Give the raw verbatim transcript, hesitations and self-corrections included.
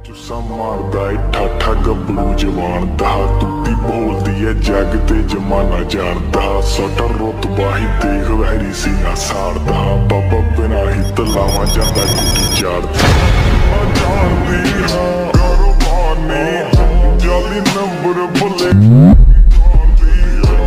ਚੁੱਸਾ ਮਾਰਦਾ ਏ ਠਾਠਾ ਗੱਭਰੂ ਜਵਾਨ ਦਾ ਤੁੱਤੀ ਬੋਲਦੀ ਏ ਜੱਗ ਤੇ ਜਮਾਨਾ ਜਾਣਦਾ ਸੋਟਾ ਰੁਤਬਾ ਹੀ ਦੇਖ ਵਹਿਰੀ ਸੀਨਾ ਸਾੜਦਾ ਬਾਬਾ ਬਿਨਾ ਹੀ ਤਲਾਵਾਂ ਜਾਂਦਾ ਕੁੱਟੀ ਚਾੜਦਾ ਜਾਣਦੀ ਹਾਂ ਕਾਰੋਬਾਰ ਨੇ ਜਾਲੀ ਨੰਬਰ ਭੁੱਲੇ